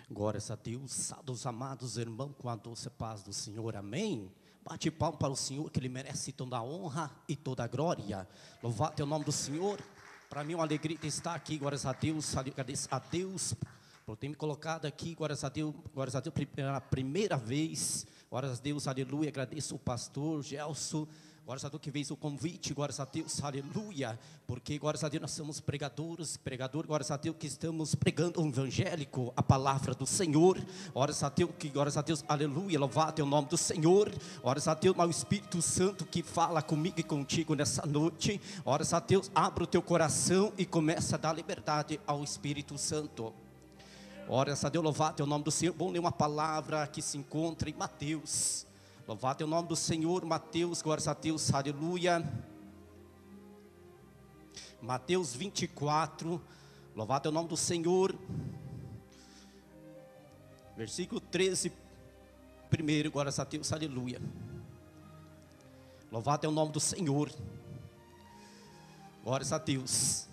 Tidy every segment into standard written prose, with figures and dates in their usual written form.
Glórias a Deus, saudações amados irmãos, com a doce paz do Senhor, amém. Bate palma para o Senhor, que Ele merece toda a honra e toda a glória. Louvado é o nome do Senhor. Para mim é uma alegria de estar aqui, glórias a Deus. Agradeço a Deus por ter me colocado aqui, glórias a Deus pela primeira vez. Glórias a Deus, aleluia. Agradeço o pastor Gelson. Glórias a Deus que fez o convite, glórias a Deus, aleluia. Porque, glórias a Deus, nós somos pregadores, glórias a Deus que estamos pregando o evangélico, a palavra do Senhor. Glórias a Deus, aleluia, louvado é o nome do Senhor. Glórias a Deus, mas o Espírito Santo que fala comigo e contigo nessa noite. Glórias a Deus, abre o teu coração e começa a dar liberdade ao Espírito Santo. Glórias a Deus, louvado é o nome do Senhor. Vamos ler uma palavra que se encontra em Mateus. Louvado é o nome do Senhor, Mateus, glórias a Deus, aleluia. Mateus 24, louvado é o nome do Senhor. Versículo 13, primeiro, glórias a Deus, aleluia. Louvado é o nome do Senhor. Glórias a Deus.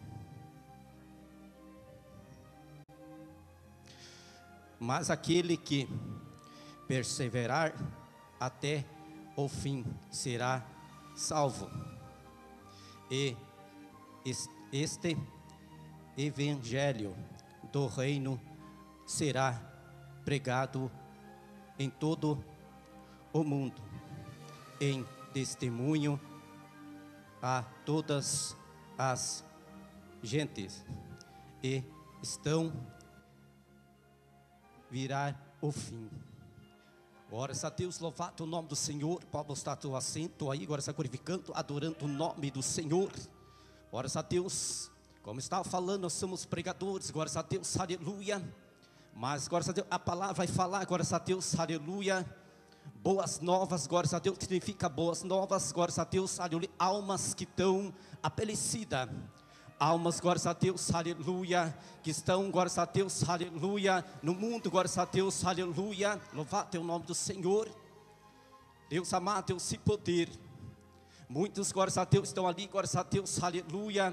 Mas aquele que perseverar até o fim será salvo. E este evangelho do reino será pregado em todo o mundo, em testemunho a todas as gentes, e virá o fim. Glórias a Deus, louvado o nome do Senhor. Pode estar teu assento aí, agora está glorificando, adorando o nome do Senhor. Glórias a Deus, como estava falando, nós somos pregadores, glórias a Deus, aleluia. Mas glórias a Deus, a palavra vai falar, glórias a Deus, aleluia. Boas novas, glórias a Deus, que significa boas novas, glórias a Deus, aleluia. Almas que estão apelecidas. Almas, glórias a Deus, aleluia, que estão, glórias a Deus, aleluia, no mundo, glórias a Deus, aleluia. Louvado é o nome do Senhor. Deus amado, Deus e poder. Muitos, glórias a Deus, estão ali, glórias a Deus, aleluia,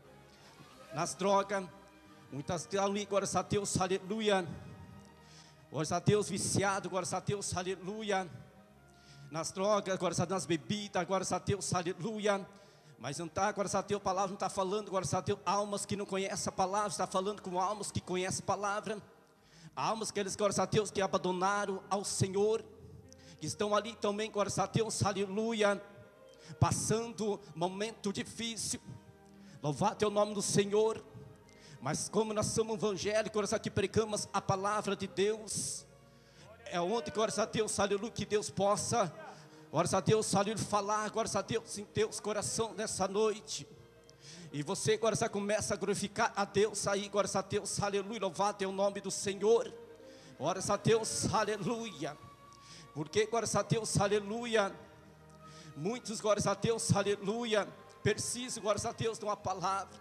nas drogas. Muitas estão ali, glórias a Deus, aleluia. Glórias a Deus, viciado, glórias a Deus, aleluia. Nas drogas, glórias a Deus, nas bebidas, glórias a Deus, aleluia. Mas não está, glórias a Deus, a palavra não está falando, glórias a Deus, almas que não conhecem a palavra, está falando com almas que conhecem a palavra. Almas que eles, glórias a Deus, que abandonaram ao Senhor, que estão ali também, glórias a Deus, aleluia, passando momento difícil. Louvado é o nome do Senhor. Mas como nós somos evangélicos, glórias a Deus, que pregamos a palavra de Deus, é onde, glórias a Deus, aleluia, que Deus possa, glórias a Deus, aleluia, falar, glórias a Deus, em teus coração nessa noite. E você, glórias a Deus, começa a glorificar a Deus aí, glórias a Deus, aleluia, louvado é o nome do Senhor. Glórias a Deus, aleluia. Porque, glórias a Deus, aleluia, muitos, glórias a Deus, aleluia, precisam, glórias a Deus, de uma palavra.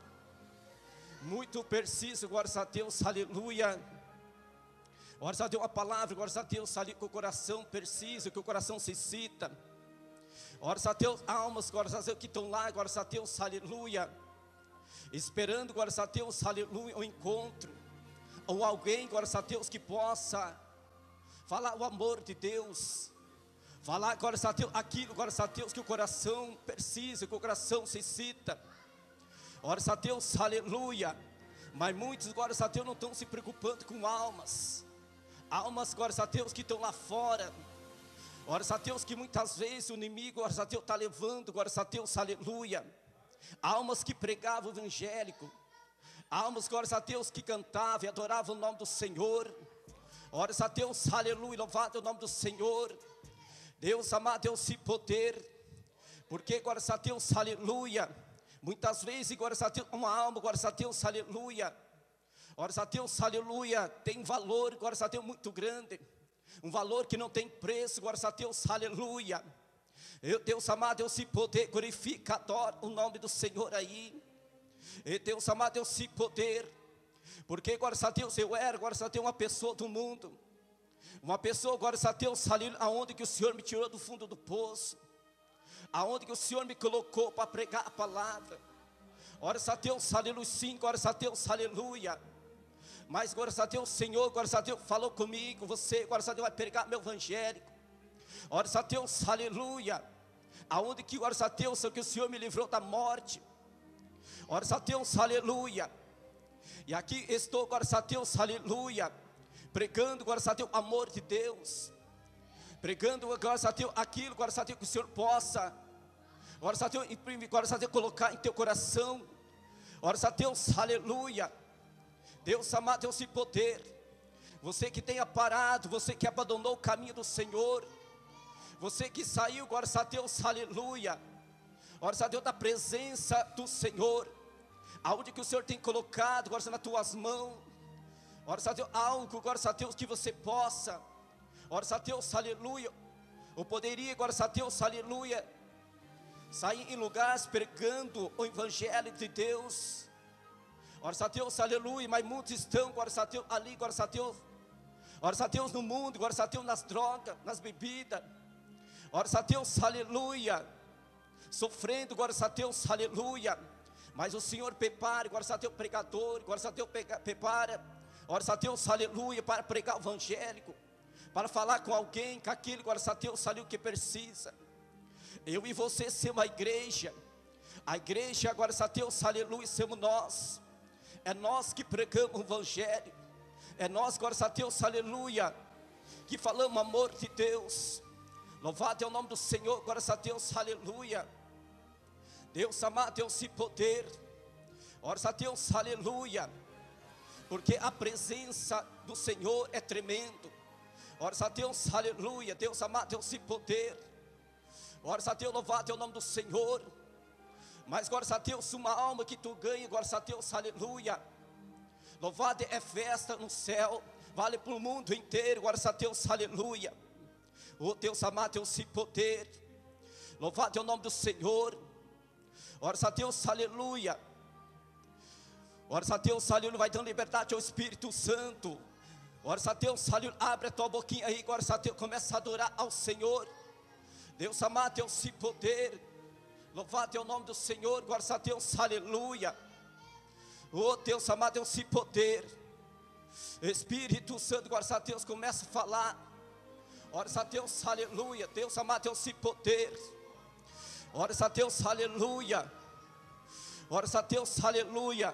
Muito preciso, glórias a Deus, aleluia. Glórias a Deus, uma palavra, glórias a Deus, ali com o coração preciso, que o coração se cita. Glórias a Deus, almas, glórias a Deus, que estão lá, glórias a Deus, aleluia, esperando, glórias a Deus, aleluia, o encontro, ou alguém, glórias a Deus, que possa falar o amor de Deus, falar, glórias a Deus, aquilo, glórias a Deus, que o coração precisa, que o coração se cita. Glórias a Deus, aleluia. Mas muitos, glórias a Deus, não estão se preocupando com almas. Almas, glórias a Deus, que estão lá fora. Glórias a Deus, que muitas vezes o inimigo, glórias a Deus, está levando, glórias a Deus, aleluia. Almas que pregavam o evangélico. Almas, glórias a Deus, que cantavam e adoravam o nome do Senhor. Glórias a Deus, aleluia, louvado é o nome do Senhor. Deus amado, Deus e poder. Porque, glórias a Deus, aleluia, muitas vezes, glórias a Deus, uma alma, glórias a Deus, aleluia. Glórias a Deus, aleluia, tem valor, glórias a Deus, muito grande. Um valor que não tem preço, glórias a Deus, aleluia. Deus amado, Deus se poder, glorifica, adora o nome do Senhor aí. Deus amado, Deus se poder. Porque, glórias a Deus, eu era, glórias a Deus, uma pessoa do mundo. Uma pessoa, glórias a Deus, aleluia, aonde que o Senhor me tirou do fundo do poço. Aonde que o Senhor me colocou para pregar a palavra. Glórias a Deus, aleluia, sim, glórias a Deus, aleluia. Mas glória a Deus, o Senhor, glória a Deus, falou comigo. Você, glória a Deus, vai pregar meu evangélico. Glória a Deus, aleluia. Aonde que, glória a Deus, que o Senhor me livrou da morte. Glória a Deus, aleluia. E aqui estou, glória a Deus, aleluia, pregando, glória a Deus, o amor de Deus. Pregando, glória a Deus, aquilo, glória a Deus, que o Senhor possa, glória a Deus, imprimir, glória a Deus, colocar em teu coração. Glória a Deus, aleluia. Deus amado, Deus e poder. Você que tenha parado, você que abandonou o caminho do Senhor, você que saiu, glória a Deus, aleluia, glória a Deus, da presença do Senhor, aonde que o Senhor tem colocado, glória a Deus, nas tuas mãos, glória a Deus, algo, glória a Deus, que você possa, glória a Deus, aleluia, ou poderia, glória a Deus, aleluia, sair em lugares pregando o evangelho de Deus. Glória a Deus, aleluia. Mas muitos estão, glória a Deus, ali, glória a Deus, glória a Deus, no mundo, glória a Deus, nas drogas, nas bebidas, glória a Deus, aleluia, sofrendo, glória a Deus, aleluia. Mas o Senhor prepara, glória a Deus, pregador, glória a Deus, prepara, glória a Deus, aleluia, para pregar o evangélico, para falar com alguém, com aquilo, glória a Deus, ali o que precisa. Eu e você somos a igreja, glória a Deus, aleluia, somos nós. É nós que pregamos o evangelho, é nós, glória a Deus, aleluia, que falamos o amor de Deus. Louvado é o nome do Senhor, glória a Deus, aleluia. Deus amado, Deus e poder, glória a Deus, aleluia, porque a presença do Senhor é tremendo. Glória a Deus, aleluia. Deus amado, Deus e poder, glória a Deus, louvado é o nome do Senhor. Mas glória a Deus, uma alma que tu ganha, glória a Deus, aleluia, louvado é festa no céu, vale para o mundo inteiro, glória a Deus, aleluia. Oh Deus amado, Deus e poder, louvado é o nome do Senhor, glória a Deus, aleluia. Glória a Deus, aleluia, vai dando liberdade ao Espírito Santo. Glória a Deus, aleluia, abre a tua boquinha aí, glória a Deus, começa a adorar ao Senhor. Deus amado, Deus e poder, louvado é o nome do Senhor, glória a Deus, aleluia. Oh Deus amado, Deus e poder, Espírito Santo, glória a Deus, começa a falar. Glória a Deus, aleluia. Deus amado, Deus e poder, glória a Deus, aleluia. Glória a Deus, aleluia.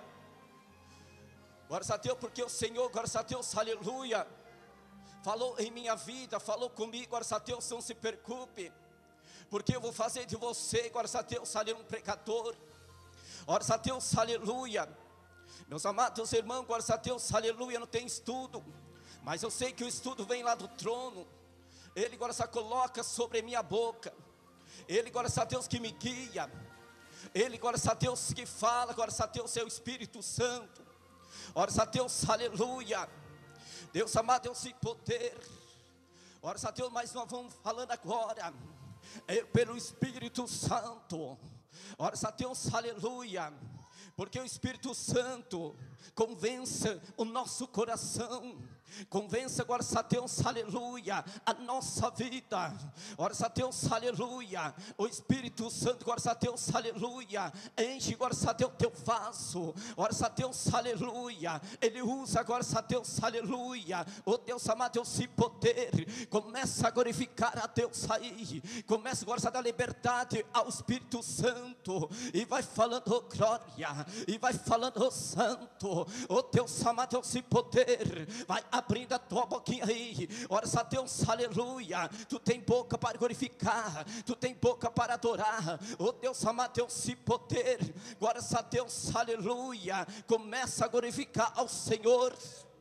Glória a Deus, porque o Senhor, glória a Deus, aleluia, falou em minha vida, falou comigo, glória a Deus, não se preocupe, porque eu vou fazer de você, glória a Deus, aleluia, um pregador. Glória a Deus, aleluia. Meus amados irmãos, glória a Deus, aleluia, não tem estudo, mas eu sei que o estudo vem lá do trono. Ele, glória a Deus, coloca sobre minha boca. Ele, glória a Deus, que me guia. Ele, glória a Deus, que fala, glória a Deus, é o Espírito Santo. Glória a Deus, aleluia. Deus amado, Deus e poder. Glória a Deus, mas nós vamos falando agora pelo Espírito Santo. Glória a Deus, aleluia. Porque o Espírito Santo convença o nosso coração, convença, glória a Deus, aleluia, a nossa vida. Glória a Deus, aleluia. O Espírito Santo, glória a Deus, aleluia, enche, glória a Deus, teu vaso. Glória a Deus, aleluia. Ele usa, glória a Deus, aleluia. O Deus amado, Deus e poder. Começa a glorificar a Deus aí. Começa, glória a dar liberdade ao Espírito Santo. E vai falando, oh glória. E vai falando, oh santo. Oh Deus amado, Deus e poder. Vai abrindo a tua boquinha aí. Ora a Deus, aleluia. Tu tem boca para glorificar, tu tem boca para adorar. Oh Deus amado, Deus e poder. Glória a Deus, aleluia. Começa a glorificar ao Senhor.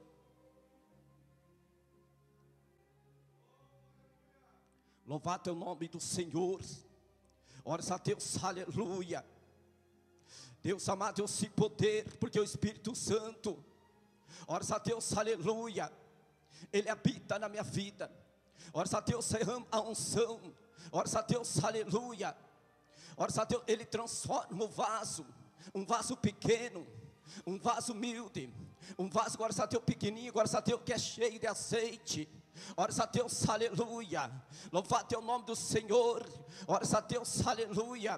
Louvado é o nome do Senhor. Ora a Deus, aleluia. Deus amado, Deus e poder, porque o Espírito Santo, ora a Deus, aleluia, Ele habita na minha vida. Ora a Deus, a unção, ora a Deus, aleluia. Ora a Deus, Ele transforma o vaso, um vaso pequeno, um vaso humilde, um vaso, ora a Deus, pequenininho, ora a Deus, que é cheio de azeite. Ora a Deus, aleluia. Louvado é o nome do Senhor. Ora a Deus, aleluia.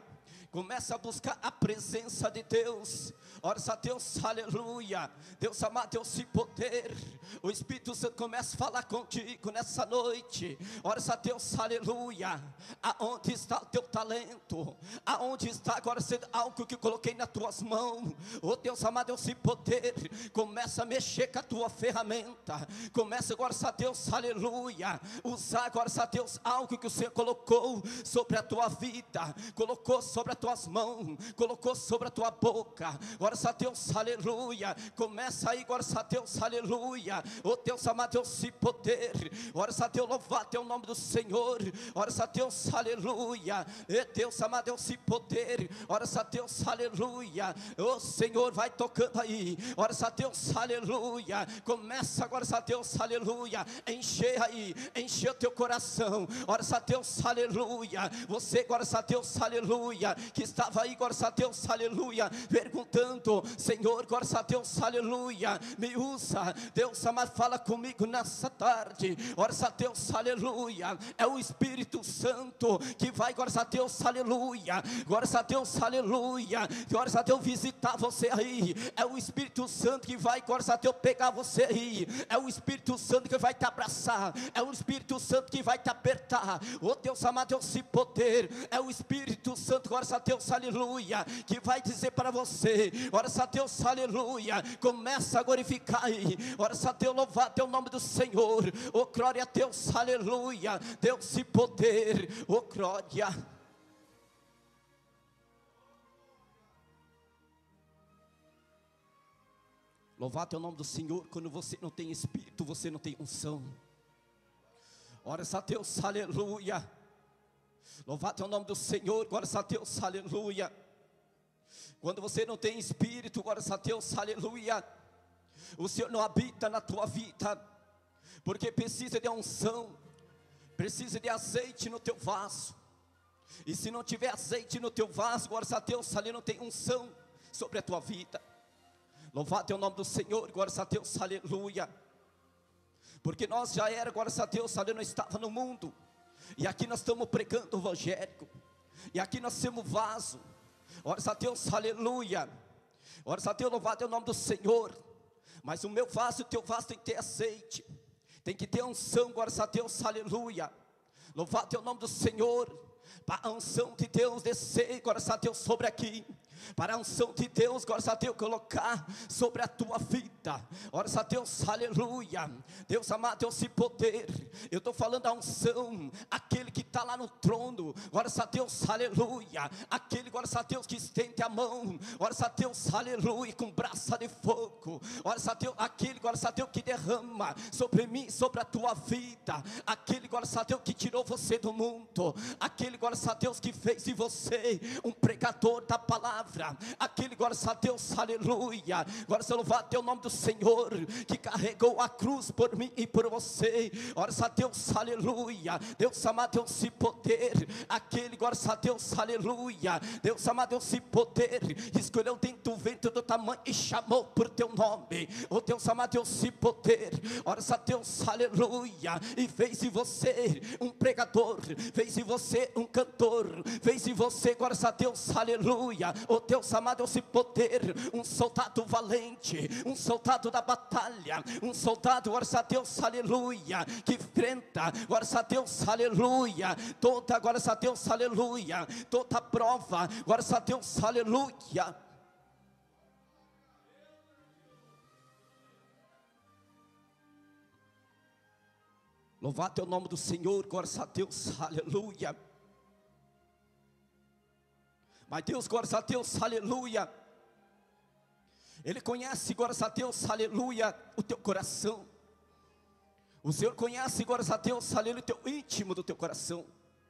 Começa a buscar a presença de Deus. Ora, Deus, aleluia. Deus amado, Deus e poder. O Espírito Santo começa a falar contigo nessa noite. Ora, Deus, aleluia. Aonde está o teu talento? Aonde está agora sendo algo que eu coloquei nas tuas mãos? Oh Deus amado, Deus e poder. Começa a mexer com a tua ferramenta. Começa agora, Deus, aleluia. Usar agora, Deus, algo que o Senhor colocou sobre a tua vida, colocou sobre as tuas mãos, colocou sobre a tua boca. Agora, Deus, aleluia. Começa aí, agora, Deus, aleluia. Oh Deus amado, Deus e poder. Ora, Deus, louvar teu nome do Senhor. Ora, Deus, aleluia. E Deus amado, Deus e poder. Ora, Deus, aleluia. O Senhor vai tocando aí. Ora, Deus, aleluia. Começa agora, Deus, aleluia. Encher aí, encher o teu coração. Ora, Deus, aleluia. Você agora, Deus, aleluia, que estava aí, agora, Deus, aleluia, perguntando: Senhor, agora, Deus, aleluia, me usa. Deus amado, fala comigo nessa tarde. Ora, Deus, aleluia. É o Espírito Santo que vai, agora, Deus, aleluia. Agora, Deus, aleluia. Agora, Deus, visitar você aí. É o Espírito Santo que vai, agora, Deus, pegar você aí. É o Espírito Santo que vai te abraçar. É o Espírito Santo que vai te apertar. Oh Deus amado, Deus se poder. É o Espírito Santo, agora, Deus, aleluia, que vai dizer para você: ora, Deus, aleluia. Começa a glorificar aí. Ora, Deus, louvar teu nome do Senhor. Oh glória a Deus, aleluia. Deus se poder. Oh glória. Louvar teu nome do Senhor. Quando você não tem Espírito, você não tem unção. Ora, Deus, aleluia. Louvar teu nome do Senhor. Glória a Deus, aleluia. Quando você não tem Espírito, glória a Deus, aleluia, o Senhor não habita na tua vida, porque precisa de unção, precisa de azeite no teu vaso. E se não tiver azeite no teu vaso, glória a Deus, ali não tem unção sobre a tua vida. Louvado é o nome do Senhor, glória a Deus, aleluia. Porque nós já era, glória a Deus, ali não estava no mundo. E aqui nós estamos pregando o Evangelho. E aqui nós temos vaso. Glória a Deus, aleluia. Glória a Deus, louvado é o nome do Senhor. Mas o meu vaso e o teu vaso tem que ter azeite. Tem que ter unção, glória a Deus, aleluia. Louvado é o nome do Senhor. Para a unção de Deus descer, glória a Deus, sobre aqui. Para a unção de Deus, glória a Deus, colocar sobre a tua vida. Glória a Deus, aleluia. Deus amado, Deus se poder. Eu estou falando da unção, aquele que está lá no trono. Glória a Deus, aleluia. Aquele, glória a Deus, que estende a mão. Glória a Deus, aleluia, com braça de fogo. Glória a Deus, aquele, glória a Deus, que derrama sobre mim, sobre a tua vida. Aquele, glória a Deus, que tirou você do mundo. Aquele, glória a Deus, que fez de você um pregador da palavra. Aquele, glória a Deus, aleluia. Glória a louvar teu nome do Senhor, que carregou a cruz por mim e por você. Glória a Deus, aleluia. Deus amado, Deus se poder. Aquele, glória a Deus, aleluia. Deus amado, Deus se poder. Escolheu dentro do ventre do tamanho e chamou por teu nome. Oh Deus amado, Deus se poder. Glória a Deus, aleluia. E fez de você um pregador, fez de você um cantor, fez de você, glória a Deus, aleluia. Oh Deus amado, Deus se poder. Um soldado valente, um soldado da batalha, um soldado, glória a Deus, aleluia, que enfrenta, glória a Deus, aleluia, toda, glória a Deus, aleluia, toda prova, glória a Deus, aleluia. Louvado é o nome do Senhor, glória a Deus, aleluia. Mas Deus, glória a Deus, aleluia, Ele conhece, glória a Deus, aleluia, o teu coração. O Senhor conhece, glória a Deus, aleluia, o teu íntimo do teu coração.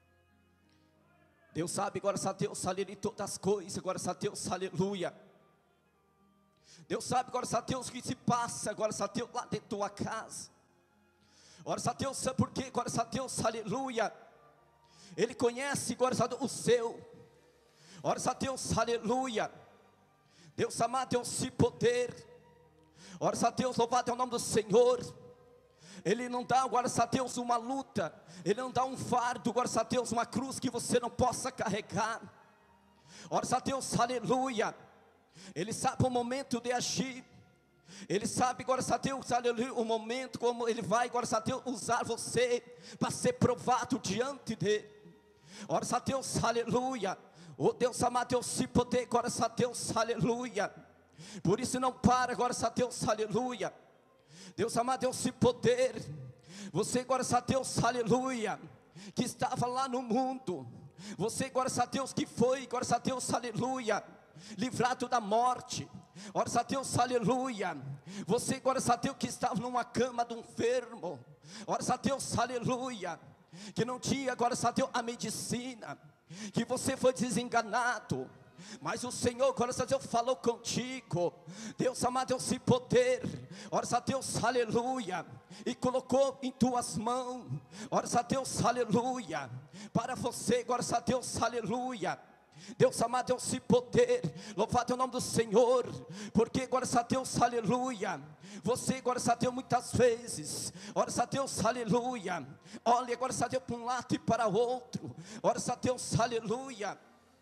Deus sabe, glória a Deus, aleluia, todas as coisas, glória a Deus, aleluia. Deus sabe, glória a Deus, o que se passa, glória a Deus, lá dentro da tua casa. Glória a Deus, sabe por quê? Glória a Deus, aleluia. Ele conhece, glória a Deus, o seu. Glória a Deus, aleluia. Deus amado, Deus se poder. Glória a Deus, louvado é o nome do Senhor. Ele não dá, glória a Deus, uma luta. Ele não dá um fardo, glória a Deus, uma cruz que você não possa carregar. Ora a Deus, aleluia. Ele sabe o momento de agir. Ele sabe, glória a Deus, aleluia, o momento como Ele vai, glória a Deus, usar você para ser provado diante dEle. Ora a Deus, aleluia. Oh Deus amado, Deus se poder, glória a Deus, aleluia. Por isso não para, glória a Deus, aleluia. Deus amado, Deus se poder. Você, glória a Deus, aleluia, que estava lá no mundo. Você, glória a Deus, que foi, glória a Deus, aleluia, livrado da morte. Glória a Deus, aleluia. Você, glória a Deus, que estava numa cama de um enfermo. Glória a Deus, aleluia, que não tinha, glória a Deus, a medicina, que você foi desenganado, mas o Senhor, glória a Deus, falou contigo. Deus amado, Deus se poder, glória a Deus, aleluia, e colocou em tuas mãos, glória a Deus, aleluia, para você, glória a Deus, aleluia. Deus amado, Deus se poder, louvado é o nome do Senhor, porque, glória a Deus, aleluia, você, glória a Deus, muitas vezes, glória a Deus, aleluia, olha, glória a Deus, para um lado e para o outro, glória a Deus, aleluia,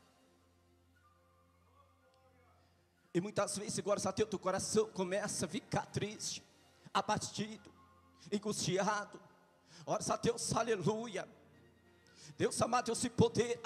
e muitas vezes, glória a Deus, teu coração começa a ficar triste, abatido, angustiado, glória a Deus, aleluia. Deus amado, Deus se poder,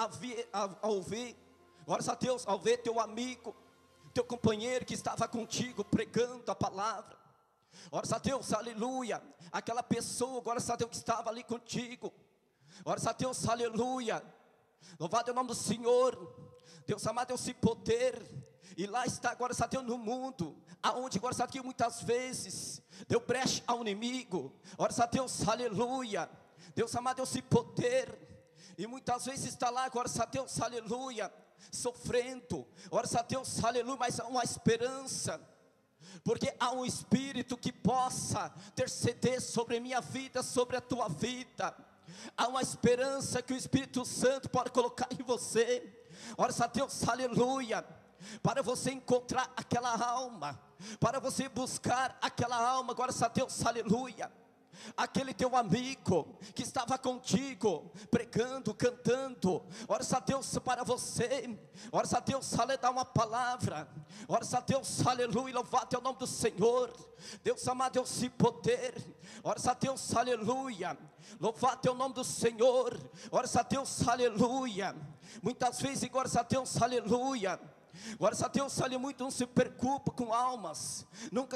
ao ver, glória a Deus, ao ver teu amigo, teu companheiro que estava contigo pregando a palavra, glória a Deus, aleluia, aquela pessoa, glória a Deus, que estava ali contigo, glória a Deus, aleluia, louvado é o nome do Senhor. Deus amado, Deus se poder, e lá está, glória a Deus, no mundo, aonde, glória a Deus, muitas vezes deu brecha ao inimigo, glória a Deus, aleluia. Deus amado, Deus se poder, e muitas vezes está lá, glória a Deus, aleluia, sofrendo, glória a Deus, aleluia, mas há uma esperança, porque há um Espírito que possa interceder sobre a minha vida, sobre a tua vida. Há uma esperança que o Espírito Santo pode colocar em você, glória a Deus, aleluia, para você encontrar aquela alma, para você buscar aquela alma, glória a Deus, aleluia. Aquele teu amigo que estava contigo, pregando, cantando, ora a Deus para você, ora a Deus, aleluia, dá uma palavra, ora a Deus, aleluia, louvado é o nome do Senhor. Deus amado, Deus se poder, ora a Deus, aleluia, louvado é o nome do Senhor, ora a Deus, aleluia. Muitas vezes, glória a Deus, aleluia, glória a Deus, aleluia, muito não se preocupa com almas,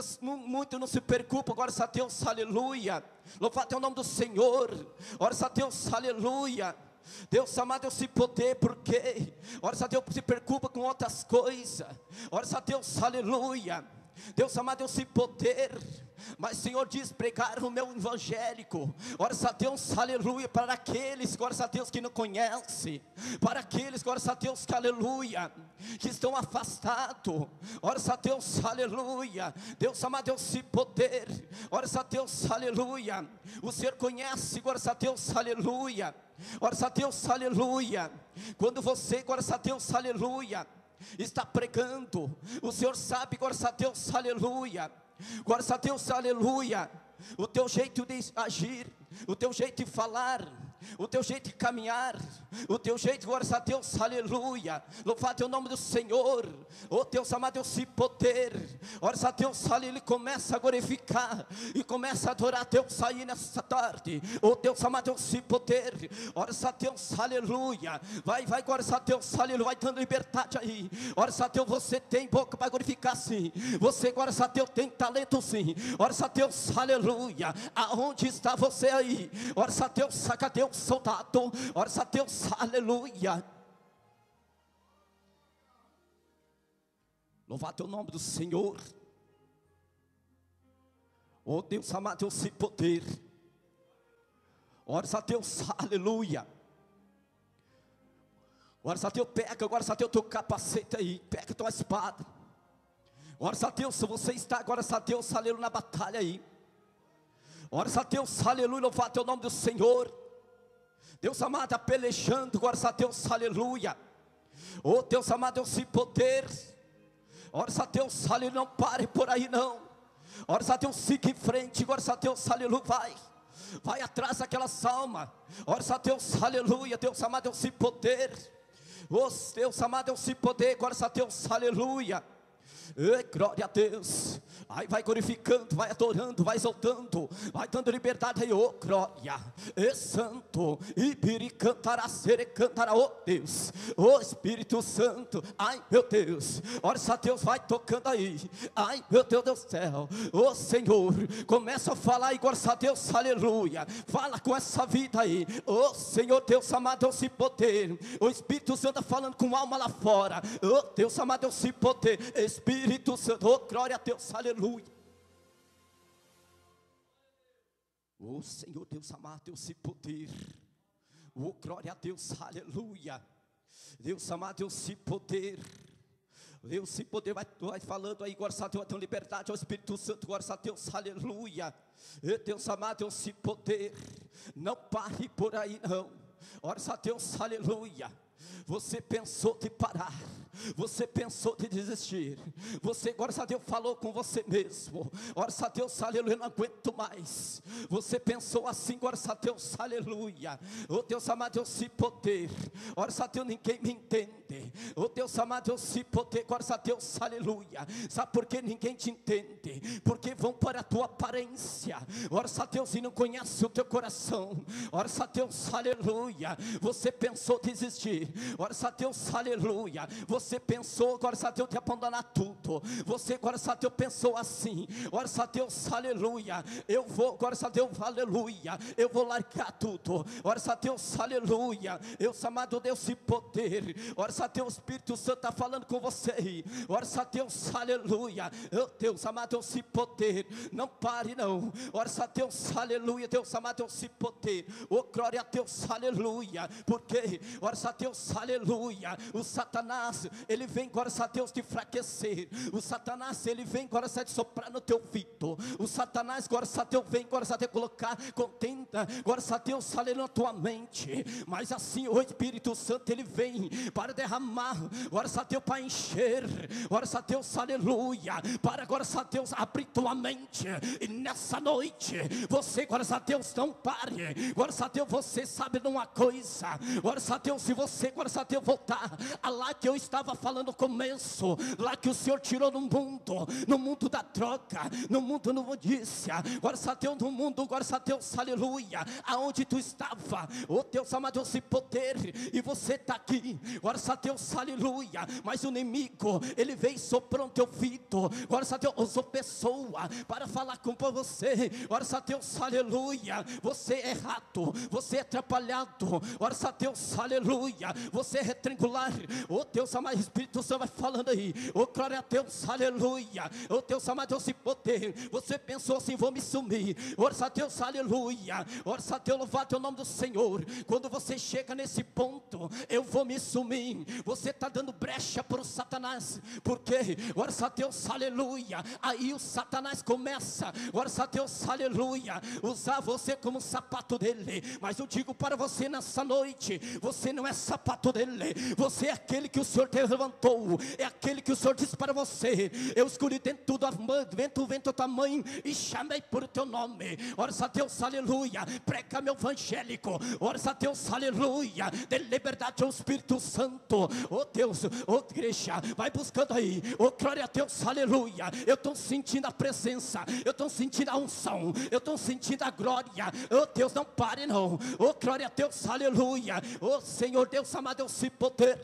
muito não se preocupa, glória a Deus, aleluia, louvado é o nome do Senhor, glória a Deus, aleluia. Deus amado, Deus se poder, porque, glória a Deus, se preocupa com outras coisas, glória a Deus, aleluia. Deus amado, Deus se poder, mas o Senhor diz, pregar o meu evangélico, glória a Deus, aleluia, para aqueles, glória a Deus, que não conhecem, para aqueles, glória a Deus, que aleluia, que estão afastados, glória a Deus, aleluia. Deus amado, Deus se poder, glória a Deus, aleluia. O Senhor conhece, glória a Deus, aleluia, glória a Deus, aleluia. Quando você, glória a Deus, aleluia, está pregando, o Senhor sabe, glória a Deus, aleluia, glória a Deus, aleluia, o teu jeito de agir, o teu jeito de falar, o teu jeito de caminhar, o teu jeito, glória a Deus, aleluia, louvado é o nome do Senhor. Oh Deus amado, Deus se poder, glória a Deus, aleluia, ele começa a glorificar, e começa a adorar a Deus aí nessa tarde. Oh Deus amado, Deus se poder, glória a Deus, aleluia, vai, glória a Deus, aleluia, vai dando liberdade aí, glória a Deus, você tem boca para glorificar sim, você, glória a Deus, tem talento sim, glória a Deus, aleluia. Aonde está você aí, glória a Deus, saca Deus, soldado, glória a Deus, aleluia. Louvado é o nome do Senhor. Oh Deus amado, Deus se poder, glória a Deus, aleluia. Glória a Deus, pega, glória a Deus, teu capacete aí, pega tua espada, glória a Deus, se você está, glória a Deus, aleluia, na batalha aí, glória a Deus, aleluia, louvado é o nome do Senhor. Deus amado, está pelejando, glória a Deus, aleluia. Oh Deus amado, Deus se poder, glória a Deus, aleluia, não pare por aí não, glória a Deus, siga em frente, glória a Deus, aleluia, vai atrás daquela alma, glória a Deus, aleluia. Deus amado, Deus se poder, Oh Deus amado, esse poder, glória a Deus, aleluia. Glória a Deus. Aí vai glorificando, vai adorando, vai exaltando, vai dando liberdade aí, oh glória, santo, ibiri cantará, sere cantará, oh Deus, oh Espírito Santo, ai meu Deus, olha só, Deus vai tocando aí, ai meu Deus do céu, oh Senhor, começa a falar aí, glória a Deus, aleluia, fala com essa vida aí, oh Senhor, Deus amado, esse poder, o Espírito Santo está falando com alma lá fora, oh Deus amado, esse poder, Espírito Santo, oh glória a Deus, aleluia. Oh Senhor Deus amado, esse poder, oh glória a Deus, aleluia. Deus amado, esse poder, Deus, esse poder vai falando aí, glória a Deus, vai dando liberdade ao Espírito Santo, glória a Deus, aleluia. E Deus amado, esse poder, não pare por aí não, glória a Deus, aleluia. Você pensou de parar, você pensou de desistir, você, glória a Deus, falou com você mesmo, glória a Deus, aleluia, não aguento mais. Você pensou assim, glória a Deus, aleluia. Oh Deus amado, esse poder, glória a Deus, ninguém me entende. Oh Deus amado, esse poder, glória a Deus, aleluia. Sabe por que ninguém te entende? Porque vão para a tua aparência, glória a Deus, e não conhece o teu coração. Glória a Deus, aleluia. Você pensou desistir, glória a Deus, aleluia. Você pensou, glória a Deus, de abandonar tudo. Você, glória a Deus, pensou assim, glória a Deus, aleluia. Eu vou, glória a Deus, aleluia. Eu vou largar tudo, glória a Deus, aleluia. Eu, amado Deus, esse poder, glória a Deus, o Espírito Santo está falando com você aí, glória a Deus, aleluia. Eu, Deus amado, esse poder, não pare não, glória a Deus, aleluia. Deus amado, esse poder, oh glória a Deus, aleluia. Porque, glória a Deus, aleluia, o Satanás, ele vem, glória a Deus, te enfraquecer. O Satanás, ele vem, glória a Deus, soprar no teu ouvido. O Satanás, glória a Deus, vem, glória a Deus, colocar contenda, glória a Deus, aleluia, na tua mente. Mas assim, o Espírito Santo, ele vem para derramar, glória a Deus, para encher, glória a Deus, aleluia, para, glória a Deus, abrir tua mente. E nessa noite, você, glória a Deus, não pare, glória a Deus, você sabe de uma coisa, glória a Deus, se você, glória a Deus, voltar a lá que eu estava falando no começo, lá que o Senhor tirou no mundo da droga, no mundo da imundícia, glória a Deus, no mundo, glória a Deus, aleluia, aonde tu estava, oh Deus amado, esse poder, e você está aqui, glória a Deus, aleluia. Mas o inimigo, ele veio soprando teu ouvido, glória a Deus, usou pessoa para falar com você, glória a Deus, aleluia. Você é errado, você é atrapalhado, glória a Deus, aleluia. Você é retrangular, oh Deus amado, Espírito Santo vai falando aí, oh glória a Deus, aleluia. Oh Deus amado, esse poder, você pensou assim, vou me sumir, glória a Deus, aleluia. Glória a Deus, louvado é o nome do Senhor. Quando você chega nesse ponto, eu vou me sumir, você está dando brecha para o Satanás, porque, glória a Deus, aleluia, aí o Satanás começa, glória a Deus, aleluia, usar você como sapato dele. Mas eu digo para você nessa noite, você não é sapato dele, você é aquele que o Senhor te levantou, é aquele que o Senhor disse para você, eu escolhi dentro do vento tua mãe, e chamei por teu nome. Glória a Deus, aleluia. Prega meu evangélico, glória a Deus, aleluia. Dê liberdade ao Espírito Santo, oh Deus, oh igreja, vai buscando aí, oh glória a Deus, aleluia. Eu estou sentindo a presença, eu estou sentindo a unção, eu estou sentindo a glória, oh Deus, não pare não, oh glória a Deus, aleluia. Oh Senhor Deus amado, esse poder,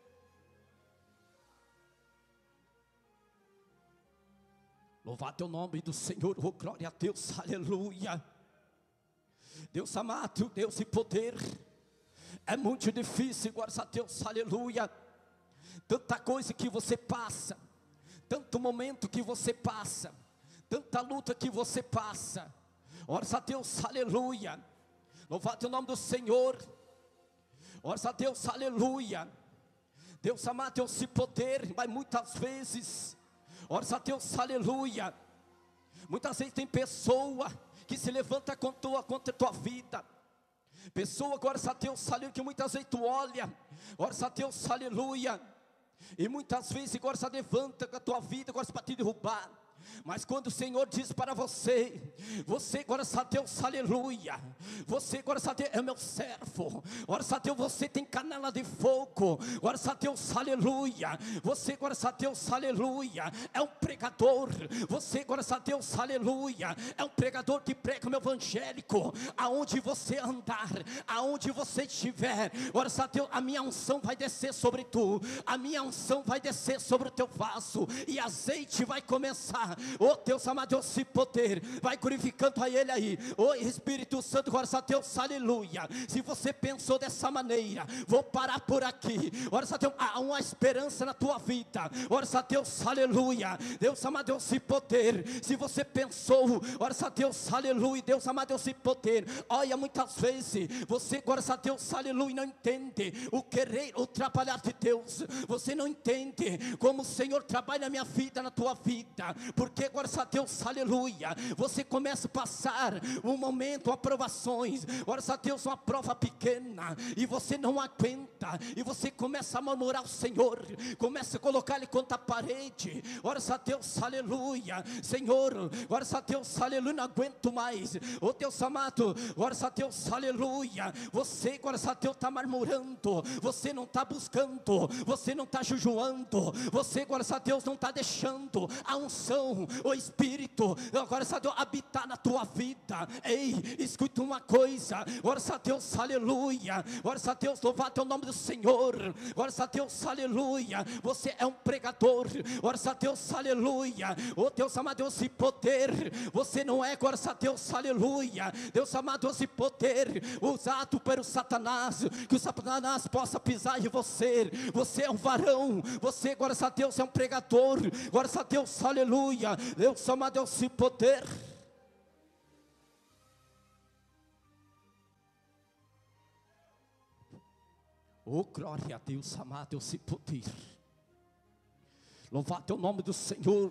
louvado é o nome do Senhor, oh glória a Deus, aleluia. Deus amado, Deus e poder, é muito difícil, glória a Deus, aleluia. Tanta coisa que você passa, tanto momento que você passa, tanta luta que você passa, glória a Deus, aleluia. Louvado é o nome do Senhor, glória a Deus, aleluia. Deus amado, Deus e poder, mas muitas vezes, glória a Deus, aleluia, muitas vezes tem pessoa que se levanta contra a tua vida, pessoa, glória a Deus, aleluia, que muitas vezes tu olha, glória a Deus, aleluia, e muitas vezes, glória a Deus, levanta com a tua vida, glória para te derrubar, Mas quando o Senhor diz para você, você, glórias a Deus, aleluia, você, glórias a Deus, é meu servo, glórias a Deus, você tem canela de fogo, glórias a Deus, aleluia, você, glórias a Deus, aleluia, é um pregador, você, glórias a Deus, aleluia, é um pregador que prega o meu evangélico, aonde você andar, aonde você estiver, glórias a Deus, a minha unção vai descer sobre tu, a minha unção vai descer sobre o teu vaso, e azeite vai começar. Oh Deus amado, esse poder, vai glorificando a Ele aí. Oh Espírito Santo, glórias a Deus, aleluia. Se você pensou dessa maneira, vou parar por aqui. Glórias a Deus, há uma esperança na tua vida. Glórias a Deus, aleluia. Deus amado, esse poder. Se você pensou, glórias a Deus, aleluia. Deus amado, esse poder. Olha, muitas vezes você, glórias a Deus, aleluia, não entende o querer, o trabalhar de Deus. Você não entende como o Senhor trabalha na minha vida, na tua vida. Porque, glórias a Deus, aleluia, você começa a passar um momento, aprovações, glórias a Deus, uma prova pequena, e você não aguenta, e você começa a murmurar o Senhor, começa a colocar Ele contra a parede, glórias a Deus, aleluia, Senhor, glórias a Deus, aleluia, não aguento mais, oh Deus amado, glórias a Deus, aleluia, você, glórias a Deus, está murmurando, você não está buscando, você não está jejuando, você, glórias a Deus, não está deixando a unção, o Espírito, glórias a Deus, habitar na tua vida. Ei, escuta uma coisa, glórias a Deus, aleluia, glórias a Deus, louvado é o nome do Senhor, glórias a Deus, aleluia, você é um pregador, glórias a Deus, aleluia, oh Deus amado, esse poder, você não é, glórias a Deus, aleluia, Deus amado, esse poder, usado pelo Satanás, que o Satanás possa pisar em você, você é um varão, você, glórias a Deus, é um pregador, glórias a Deus, aleluia, Deus amado, esse poder. Oh, glória a Deus amado, esse poder. Louvado é o nome do Senhor.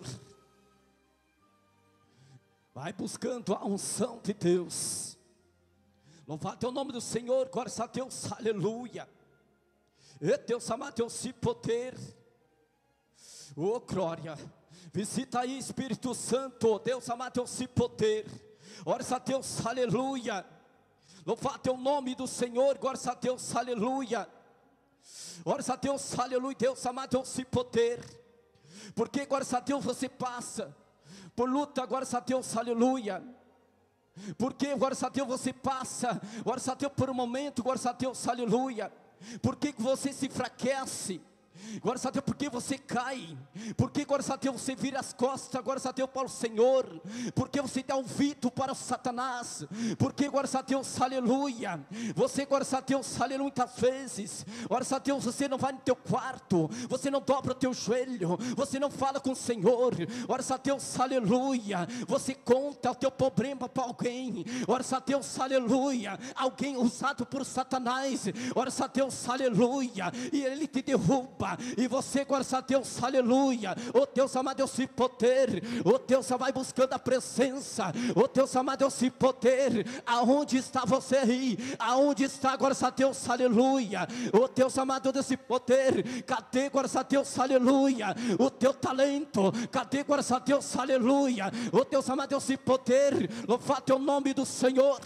Vai buscando a unção de Deus. Louvado é o nome do Senhor, glória a Deus, aleluia. E Deus amado, esse poder. Oh, glória. Visita aí, Espírito Santo, Deus amado, esse poder. Glória a Deus, aleluia. Louvado é o nome do Senhor, glória a Deus, aleluia. Glória a Deus, aleluia, Deus amado, esse poder. Porque, glória a Deus, você passa por luta, glória a Deus, aleluia. Porque, glória a Deus, você passa, glória a Deus, por um momento, glória a Deus, aleluia. Porque você se enfraquece, glória a Deus, porque você cai, porque, glória a Deus, você vira as costas, glória a Deus, para o Senhor, porque você dá ouvido para o Satanás, porque, glória a Deus, aleluia, você, glória a Deus, aleluia, muitas vezes, glória a Deus, você não vai no teu quarto, você não dobra o teu joelho, você não fala com o Senhor, glória a Deus, aleluia, você conta o teu problema para alguém, glória a Deus, aleluia, alguém usado por Satanás, glória a Deus, aleluia, e ele te derruba, e você, glória a Deus, aleluia, oh Deus amado, esse poder, oh Deus, vai buscando a presença, oh Deus amado, esse poder, aonde está você aí, aonde está, glória a Deus, aleluia, oh Deus amado, desse poder, cadê, glória a Deus, aleluia, o teu talento, cadê, glória a Deus, aleluia, oh Deus amado, esse poder, louvado é o nome do Senhor.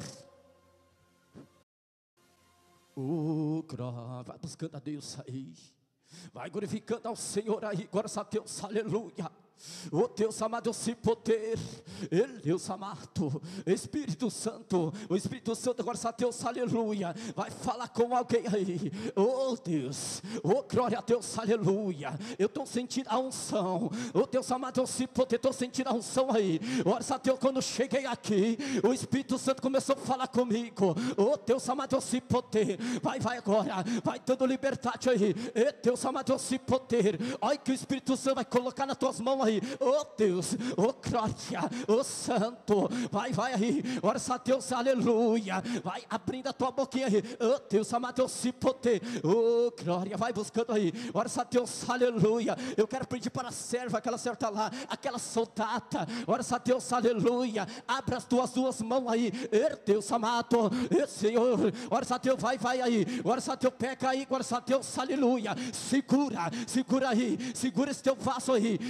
Oh, glória, vai buscando a Deus aí, vai glorificando ao Senhor aí, glória a Deus, aleluia. Oh Deus amado, esse poder, Deus amado, Espírito Santo, o Espírito Santo, glória a Deus, aleluia, vai falar com alguém aí, oh Deus, oh glória a Deus, aleluia, eu estou sentindo a unção, oh Deus amado, esse poder, estou sentindo a unção aí, glória a Deus, quando cheguei aqui, o Espírito Santo começou a falar comigo, oh Deus amado, esse poder, vai agora, vai dando liberdade aí, Deus amado, esse poder, olha que o Espírito Santo vai colocar nas tuas mãos aí, oh Deus, oh glória, oh santo, vai aí, ora a Deus, aleluia, vai abrindo a tua boquinha aí, oh Deus amado, esse poder, oh glória, vai buscando aí, ora a Deus, aleluia, eu quero pedir para a serva, aquela serva tá lá, aquela soldada, ora a Deus, aleluia, abra as tuas duas mãos aí, Deus amado, Senhor, ora a Deus, vai aí, ora a Deus, pega aí, ora a Deus, aleluia, segura aí, segura esse teu vaso aí,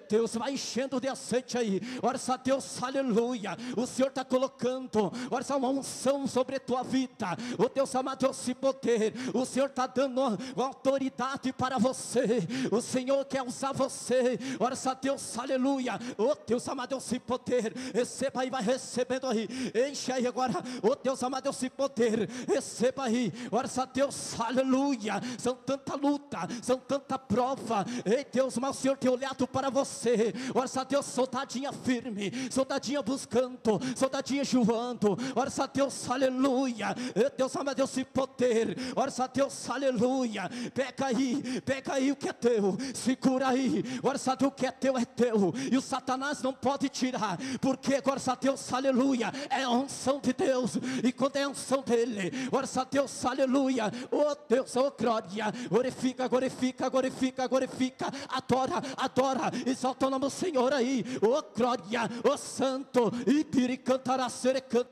Deus, vai enchendo de azeite aí. Ora, Deus, aleluia. O Senhor está colocando, ora, uma unção sobre a tua vida. O Deus amado, esse poder. O Senhor está dando autoridade para você. O Senhor quer usar você. Ora, Deus, aleluia. O Deus amado, esse poder. Receba aí, vai recebendo aí. Enche aí agora. O Deus amado, esse poder. Receba aí. Ora, Deus, aleluia. São tanta luta, são tanta prova. Ei, Deus, mas o Senhor tem olhado para você. Ora, Deus, soldadinha firme, soldadinha buscando, soldadinha joando. Ora, Deus, aleluia. Deus amado, esse poder. Ora, Deus, aleluia. Pega aí o que é teu, segura aí. Ora, Deus, o que é teu é teu, e o Satanás não pode tirar, porque agora, Deus, aleluia, é a unção de Deus. E quando é a unção dele, ora, Deus, aleluia, oh Deus, oh glória, glorifica, glorifica, glorifica, glorifica, adora, exalta o nome do Senhor aí, oh glória, oh santo, e piri cantará serecanta.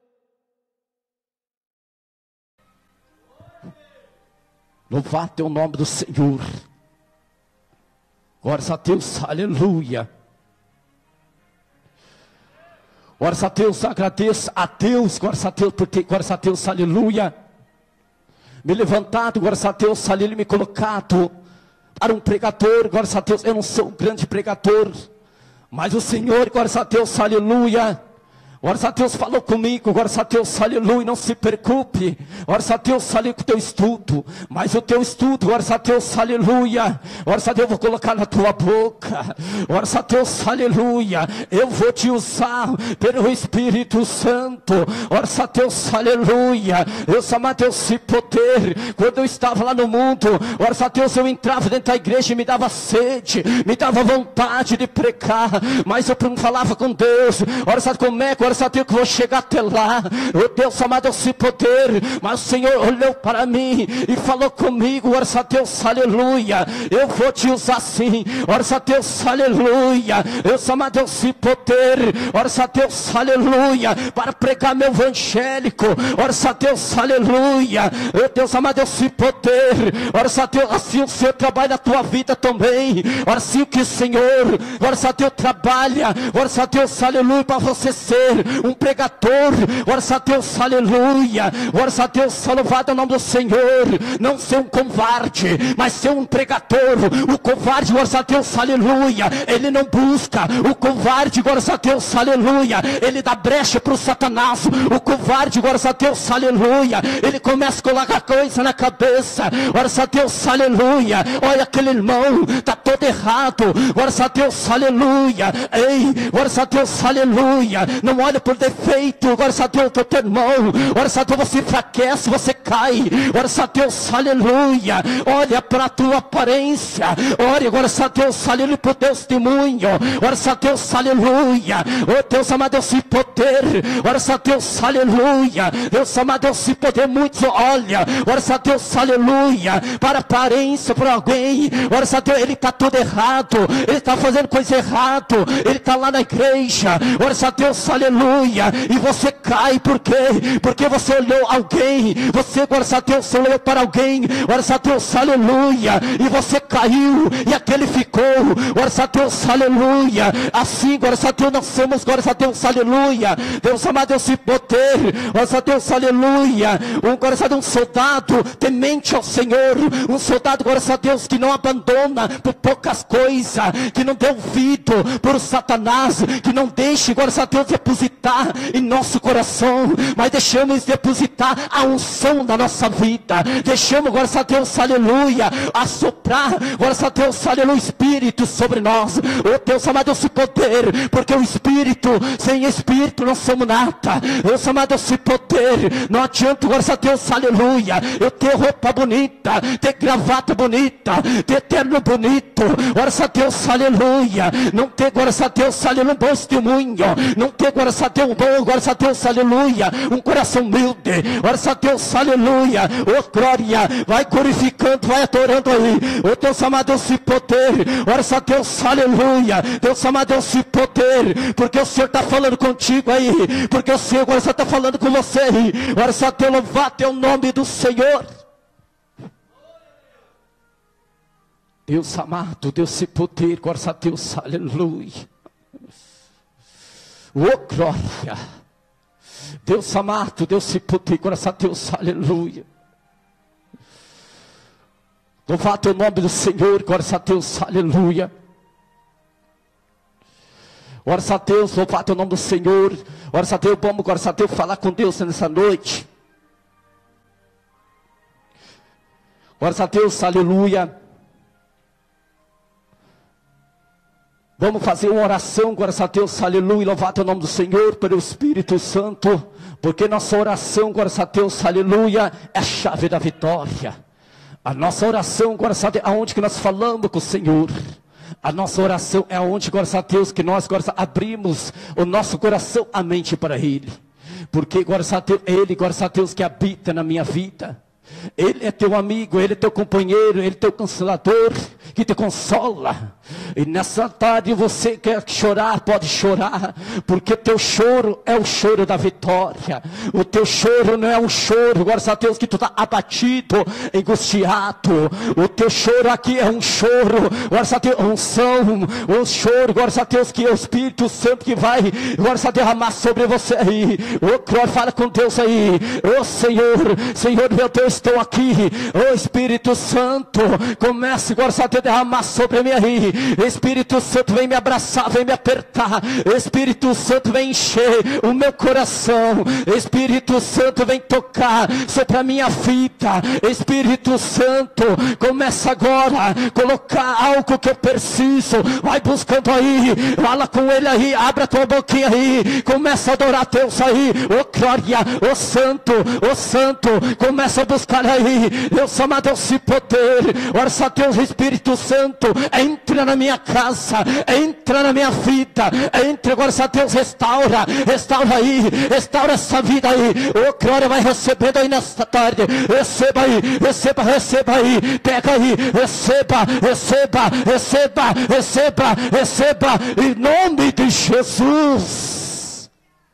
Louvado é o nome do Senhor. Glória a Deus, aleluia. Glória a Deus, agradeço a Deus, glória a Deus, porque glória a Deus, aleluia. Me levantado, glória a Deus, ali me colocado para um pregador, glória a Deus. Eu não sou um grande pregador, mas o Senhor, glória a Deus, aleluia. Glória a Deus falou comigo, glória a Deus, aleluia, não se preocupe, glória a Deus, aleluia, com o teu estudo, mas o teu estudo, glória a Deus, aleluia, glória a Deus, eu vou colocar na tua boca, glória a Deus, aleluia, eu vou te usar pelo Espírito Santo, glória a Deus, aleluia. Eu chamava Deus esse poder, quando eu estava lá no mundo, glória a Deus, eu entrava dentro da igreja e me dava sede, me dava vontade de pregar, mas eu não falava com Deus, glória a Deus, como é que agora só tenho que vou chegar até lá. Oh Deus amado, esse poder. Mas o Senhor olhou para mim e falou comigo, agora só Deus, aleluia, eu vou te usar assim. Agora só Deus, aleluia, eu sou amado, esse poder. Agora só Deus, aleluia, para pregar meu evangélico. Agora só Deus, aleluia, oh Deus amado, esse poder. Agora só Deus, assim o Senhor trabalha na tua vida também. Agora sim que o Senhor, agora só Deus trabalha. Agora só Deus, aleluia, para você ser um pregador, ora a Deus, aleluia, ora a Deus, louvado é o nome do Senhor, não ser um covarde, mas ser um pregador. O covarde, ora a Deus, aleluia, ele não busca, o covarde, ora a Deus, aleluia, ele dá brecha para o Satanás. O covarde, ora a Deus, aleluia, ele começa a colocar coisa na cabeça, ora a Deus, aleluia, olha aquele irmão, está todo errado, ora a Deus, aleluia, ei, ora a Deus, aleluia, não olha por defeito, agora a Deus, teu irmão, agora a Deus, você enfraquece, você cai, agora a Deus, aleluia, olha para a tua aparência, olha agora a Deus, aleluia, para o teu testemunho, agora a Deus, aleluia, oh Deus amado, esse poder, agora a Deus, aleluia, Deus amado, esse poder, muitos olha, agora a Deus, aleluia, para a aparência, para alguém, agora a Deus, ele está tudo errado, ele está fazendo coisa errada, ele está lá na igreja, agora a Deus, aleluia, e você cai, por quê? Porque você olhou alguém, você, glória a Deus, olhou para alguém, glória a Deus, aleluia, e você caiu, e aquele ficou, glória a Deus, aleluia, assim, glória a Deus, nós somos, glória a Deus, aleluia, Deus amado, esse poder, glória a Deus, aleluia, glória a Deus, um soldado temente ao Senhor, um soldado, glória a Deus, que não abandona por poucas coisas, que não dê ouvido por Satanás, que não deixe, glória a Deus, depositar em nosso coração, mas deixamos depositar a unção da nossa vida, deixamos, glória a Deus, aleluia, assoprar, glória a Deus, aleluia, Espírito sobre nós. Oh Deus amado, esse poder, porque o Espírito, sem Espírito não somos nada. Deus amado, esse poder, não adianta, glória a Deus, aleluia, eu ter roupa bonita, ter gravata bonita, ter terno bonito, glória a Deus, aleluia, não ter, glória a Deus, aleluia, um bom testemunho, não ter, glória a Deus, um bom, glória a Deus, aleluia, um coração humilde, glória a Deus, aleluia, oh glória, vai glorificando, vai adorando aí, oh Deus amado, esse poder, glória a Deus, aleluia, Deus amado, esse poder, porque o Senhor está falando contigo aí, porque o Senhor, glória a Deus, está falando com você aí, glória a Deus, louvado é o nome do Senhor. Deus amado, Deus e poder, glória a Deus, aleluia. Oh glória, Deus amado, Deus e poder, glória a Deus, aleluia. Louvado é o nome do Senhor, glória a Deus, aleluia. Glória a Deus, louvado é o nome do Senhor. Glória a Deus, vamos, glória a Deus, falar com Deus nessa noite. Glória a Deus, aleluia. Vamos fazer uma oração, glória a Deus, aleluia. Louvado é o nome do Senhor pelo Espírito Santo. Porque nossa oração, glória a Deus, aleluia, é a chave da vitória. A nossa oração, glória a Deus, é onde que nós falamos com o Senhor. A nossa oração é onde, glória a Deus, que nós, glória a Deus, abrimos o nosso coração, a mente para Ele. Porque, glória a Deus, é Ele, glória a Deus, que habita na minha vida. Ele é teu amigo, Ele é teu companheiro, Ele é teu consolador, que te consola. E nessa tarde você quer chorar, pode chorar, porque teu choro é o choro da vitória. O teu choro não é um choro, glória a Deus, que tu está abatido, angustiado. O teu choro aqui é um choro, glória a Deus, um choro, glória a Deus, que é o Espírito Santo que vai, glória a Deus, derramar sobre você aí. Oh glória, fala com Deus aí. Oh Senhor, Senhor meu Deus, estou aqui. Oh Espírito Santo, comece, glória a Deus, derramar sobre mim aí. Espírito Santo, vem me abraçar, vem me apertar. Espírito Santo, vem encher o meu coração. Espírito Santo, vem tocar sobre a minha vida. Espírito Santo, começa agora a colocar algo que eu preciso. Vai buscando aí, fala com Ele aí, abre a tua boquinha aí, começa a adorar a Deus aí. Oh glória, oh santo, começa a buscar aí. Deus amado, Deus e poder. Ora a Deus, Espírito Santo, entra na minha casa, entra na minha vida, entra agora, Deus, restaura aí, restaura essa vida aí. Oh glória, vai recebendo aí nesta tarde. Receba aí, receba aí, pega aí, receba, em nome de Jesus.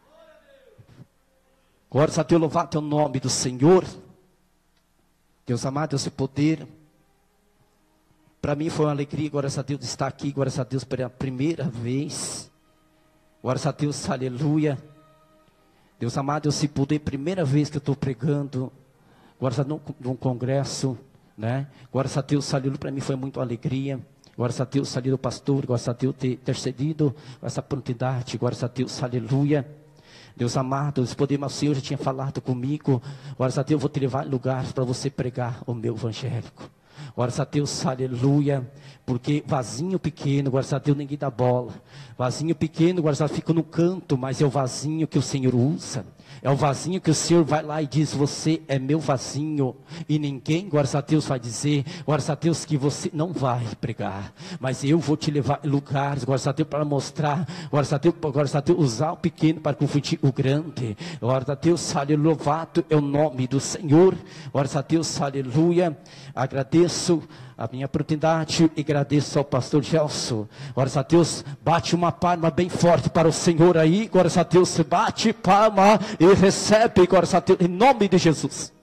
Glória a Deus, louvado é o nome do Senhor. Deus amado, Deus e poder. Para mim foi uma alegria, glória a Deus, estar aqui, glória a Deus, pela primeira vez. Glória a Deus, aleluia. Deus amado, Deus se poder, primeira vez que eu estou pregando, glória a Deus, num congresso, né? Glória a Deus, aleluia, para mim foi muito alegria. Glória a Deus, aleluia, pastor, glória a Deus, ter cedido essa prontidade, glória a Deus, aleluia. Deus amado, Deus poder, mas o Senhor já tinha falado comigo, glória a Deus, eu vou te levar em lugares para você pregar o meu evangélico. Glória a Deus, aleluia, porque vasinho pequeno, glória a Deus, ninguém dá bola. Vasinho pequeno, glória a Deus, fica no canto, mas é o vasinho que o Senhor usa. É o vasinho que o Senhor vai lá e diz, você é meu vasinho. E ninguém, glória a Deus, vai dizer, glória a Deus, que você não vai pregar. Mas eu vou te levar em lugares, glória a Deus, para mostrar, glória a Deus, usar o pequeno para confundir o grande. Glória a Deus, aleluia, louvado é o nome do Senhor. Glória a Deus, aleluia. Agradeço a minha oportunidade e agradeço ao pastor Gelson. Glória a Deus, bate uma palma bem forte para o Senhor aí. Glória a Deus, bate palma e recebe, glória a Deus, em nome de Jesus.